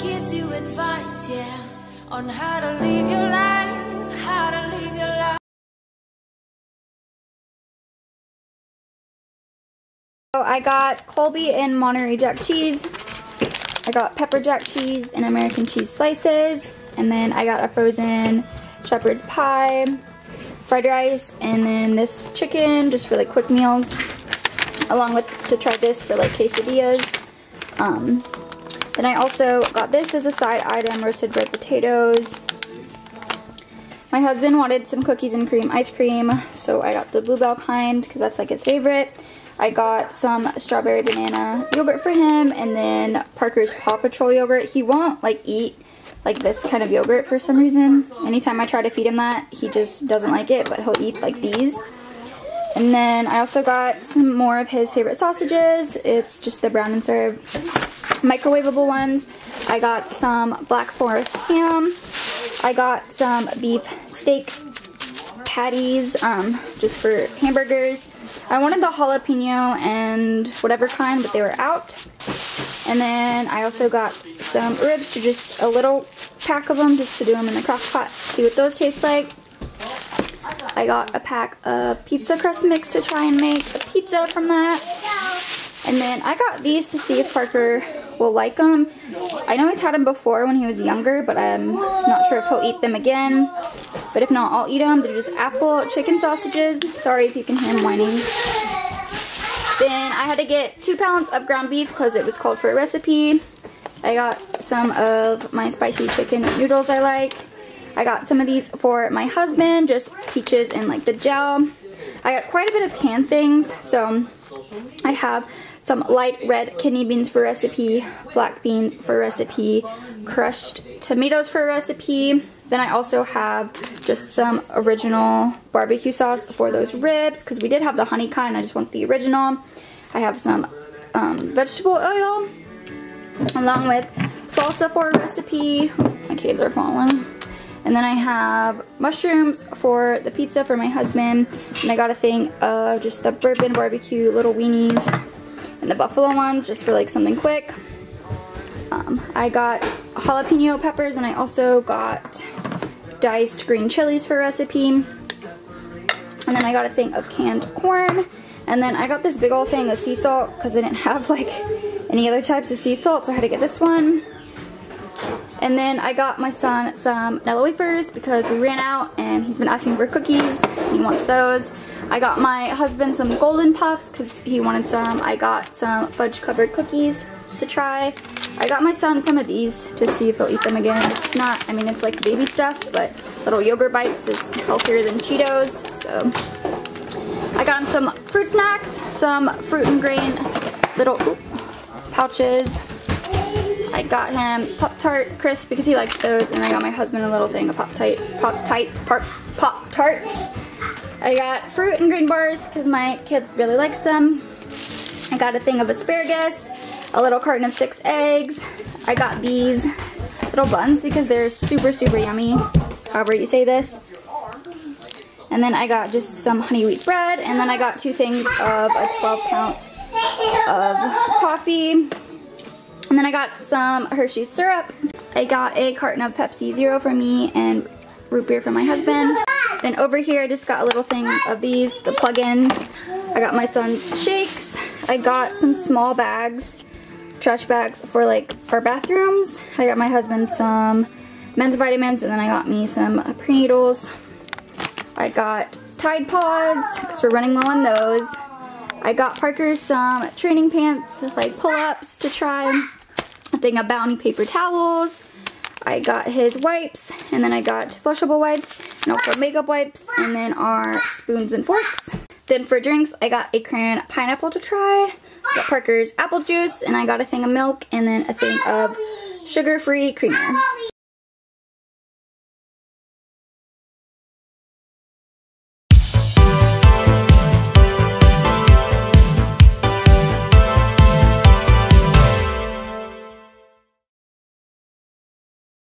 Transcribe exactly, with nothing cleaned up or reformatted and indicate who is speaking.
Speaker 1: gives you advice, yeah, on how to live your life, how to live your life.
Speaker 2: So I got Colby and Monterey Jack cheese. I got pepper jack cheese and American cheese slices. And then I got a frozen shepherd's pie, fried rice, and then this chicken just for like quick meals. Along with to try this for like quesadillas. Um, then I also got this as a side item, roasted red potatoes. My husband wanted some cookies and cream ice cream, so I got the Bluebell kind because that's like his favorite. I got some strawberry banana yogurt for him, and then Parker's Paw Patrol yogurt. He won't like eat like this kind of yogurt for some reason. Anytime I try to feed him that, he just doesn't like it, but he'll eat like these. And then I also got some more of his favorite sausages. It's just the brown and serve microwavable ones. I got some Black Forest ham. I got some beef steak patties, um, just for hamburgers. I wanted the jalapeno and whatever kind, but they were out. And then I also got some ribs, to just a little pack of them, just to do them in the crock pot, see what those taste like. I got a pack of pizza crust mix to try and make a pizza from that. And then I got these to see if Parker will like them. I know he's had them before when he was younger, but I'm not sure if he'll eat them again. But if not, I'll eat them. They're just apple chicken sausages. Sorry if you can hear him whining. Then I had to get two pounds of ground beef because it was called for a recipe. I got some of my spicy chicken noodles I like. I got some of these for my husband, just peaches and like the gel. I got quite a bit of canned things, so I have some light red kidney beans for a recipe, black beans for a recipe, crushed tomatoes for a recipe. Then I also have just some original barbecue sauce for those ribs, because we did have the honey kind, I just want the original. I have some um, vegetable oil, along with salsa for a recipe. My kids are falling. And then I have mushrooms for the pizza for my husband. And I got a thing of just the bourbon barbecue little weenies. And the buffalo ones just for like something quick. Um, I got jalapeno peppers, and I also got diced green chilies for a recipe. And then I got a thing of canned corn. And then I got this big old thing of sea salt because I didn't have like any other types of sea salt, so I had to get this one. And then I got my son some Nilla wafers because we ran out and he's been asking for cookies and he wants those. I got my husband some golden puffs because he wanted some. I got some fudge covered cookies to try. I got my son some of these to see if he'll eat them again. It's not, I mean, it's like baby stuff, but little yogurt bites is healthier than Cheetos. So I got him some fruit snacks, some fruit and grain little oop, pouches. I got him Pop-Tart crisps because he likes those, and I got my husband a little thing of Pop-Tart, Pop-Tites, Pop-Tarts. I got fruit and grain bars because my kid really likes them. I got a thing of asparagus, a little carton of six eggs. I got these little buns because they're super, super yummy, however you say this. And then I got just some honey wheat bread, and then I got two things of a twelve count of coffee. And then I got some Hershey's syrup. I got a carton of Pepsi Zero for me and root beer for my husband. Then over here I just got a little thing of these, the plug-ins. I got my son's shakes. I got some small bags, trash bags for like our bathrooms. I got my husband some men's vitamins, and then I got me some prenatals. I got Tide Pods because we're running low on those. I got Parker some training pants, like pull-ups to try. A thing of Bounty paper towels. I got his wipes, and then I got flushable wipes, and also makeup wipes, and then our spoons and forks. Then for drinks, I got a crayon pineapple to try. I got Parker's apple juice, and I got a thing of milk, and then a thing of sugar-free creamer.